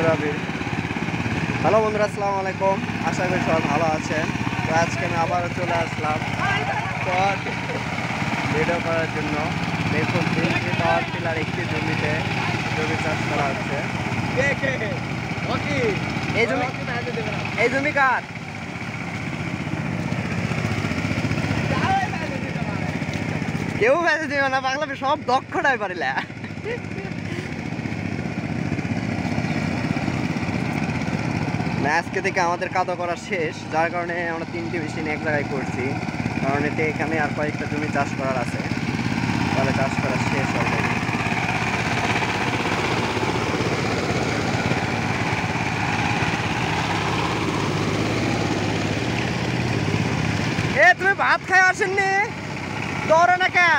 Hello বন্ধুরা, আসসালামু আলাইকুম। আশা করি সবাই ভালো আছেন। তো আজকে আমি আবারও চলে আসলাম ভিডিও করার জন্য। দেখুন, 3টি পাওয়ার টিলার একটি জমিতে জমি চাষ করা হচ্ছে। এই জমি কার? কেউ বেঁচে দিবে না, বাংলা সব দক্ষটাই পারিলে। আজকে থেকে আমাদের কাদা করা শেষ, যার কারণে আমরা 3টি মেশিন এক জায়গায় করছি। কারণ এটা এখানে আর কয়েকটা জমি চাষ করার আছে, তাহলে চাষ করা শেষ অলরেডি। তুমি ভাত খাই আসেননি? দৌড়ে না কে?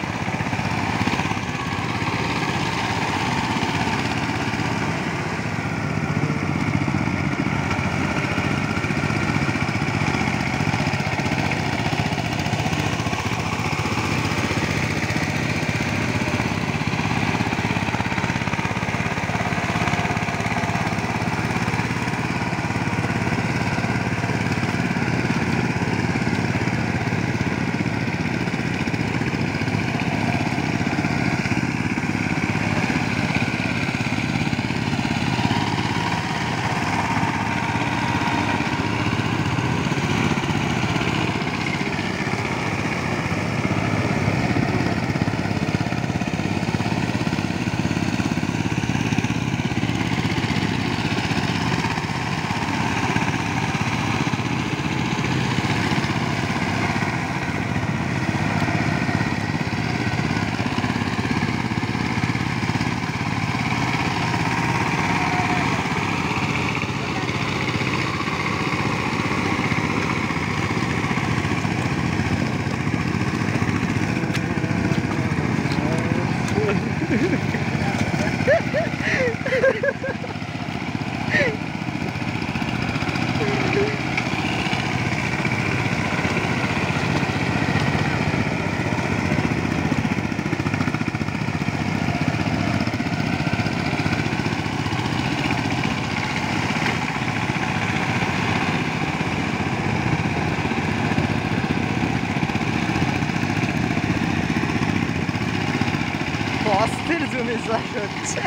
অস্থির জমি চাষ হচ্ছে।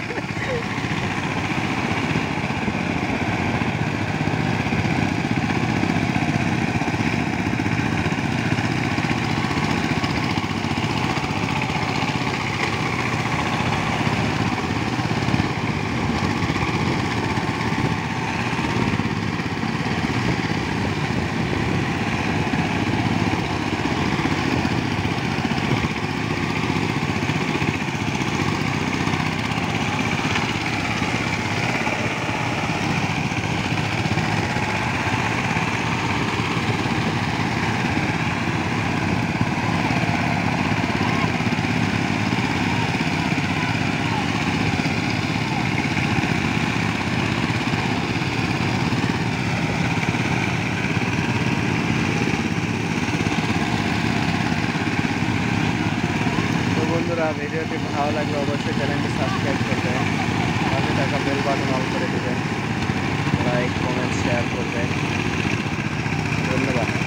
বন্ধুরা, ভিডিওটি ভালো লাগলে অবশ্যই চ্যানেলটি সাবস্ক্রাইব করবেন, পাশে থাকা বেল বাটন অল করে দেবেন, লাইক কমেন্ট শেয়ার করবেন। ধন্যবাদ।